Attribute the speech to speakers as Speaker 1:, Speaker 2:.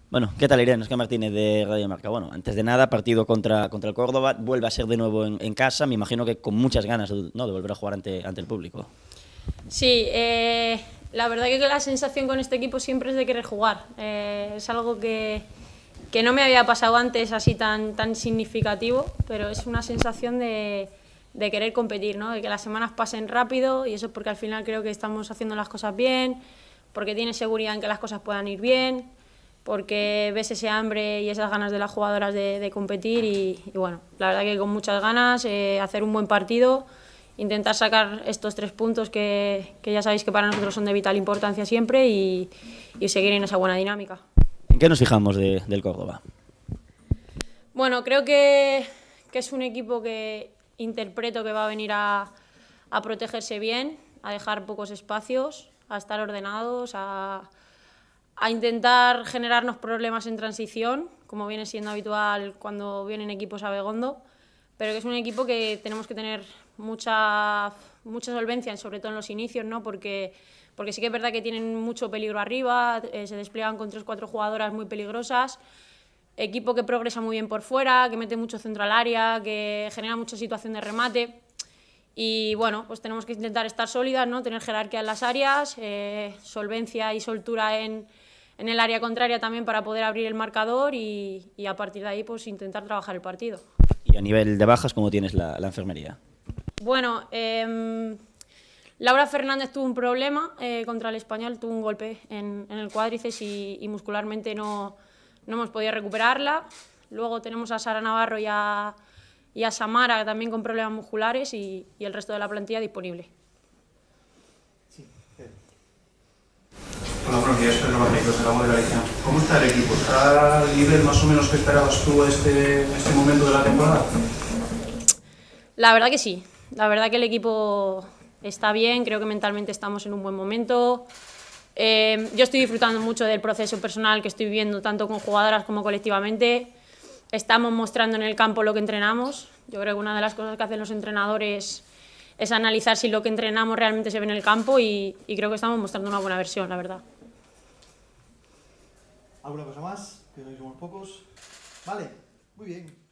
Speaker 1: Bueno, ¿qué tal, Irene? Oscar Martínez de Radio Marca. Bueno, antes de nada, partido contra el Córdoba, vuelve a ser de nuevo en casa, me imagino que con muchas ganas, ¿no?, de volver a jugar ante el público.
Speaker 2: Sí, la verdad que la sensación con este equipo siempre es de querer jugar. Es algo que no me había pasado antes así tan significativo, pero es una sensación de querer competir, ¿no? De que las semanas pasen rápido, y eso es porque al final creo que estamos haciendo las cosas bien, porque tienes seguridad en que las cosas puedan ir bien, porque ves ese hambre y esas ganas de las jugadoras de competir y bueno, la verdad que con muchas ganas, hacer un buen partido, intentar sacar estos 3 puntos que ya sabéis que para nosotros son de vital importancia siempre y seguir en esa buena dinámica.
Speaker 1: ¿En qué nos fijamos del Córdoba?
Speaker 2: Bueno, creo que es un equipo que interpreto que va a venir a protegerse bien, a dejar pocos espacios, a estar ordenados, a intentar generarnos problemas en transición, como viene siendo habitual cuando vienen equipos a Begondo, pero que es un equipo que tenemos que tener mucha solvencia, sobre todo en los inicios, ¿no? Porque sí que es verdad que tienen mucho peligro arriba, se despliegan con 3 o 4 jugadoras muy peligrosas, equipo que progresa muy bien por fuera, que mete mucho centro al área, que genera mucha situación de remate. Y bueno, pues tenemos que intentar estar sólidas, ¿no? Tener jerarquía en las áreas, solvencia y soltura en el área contraria también para poder abrir el marcador y a partir de ahí pues intentar trabajar el partido.
Speaker 1: Y a nivel de bajas, ¿cómo tienes la enfermería?
Speaker 2: Bueno, Laura Fernández tuvo un problema contra el Español, tuvo un golpe en el cuádriceps y muscularmente no hemos podido recuperarla. Luego tenemos a Sara Navarro y a Samara también con problemas musculares y el resto de la plantilla disponible.
Speaker 3: Sí. Hola, buenos días, Pedro Barrios, de la voz de Galicia. ¿Cómo está el equipo? ¿Está al nivel más o menos que esperabas tú en este momento de la temporada?
Speaker 2: La verdad que sí. La verdad que el equipo está bien, creo que mentalmente estamos en un buen momento. Yo estoy disfrutando mucho del proceso personal que estoy viviendo, tanto con jugadoras como colectivamente. Estamos mostrando en el campo lo que entrenamos. Yo creo que una de las cosas que hacen los entrenadores es analizar si lo que entrenamos realmente se ve en el campo y creo que estamos mostrando una buena versión, la verdad.
Speaker 4: ¿Alguna cosa más? Que no somos pocos. Vale, muy bien.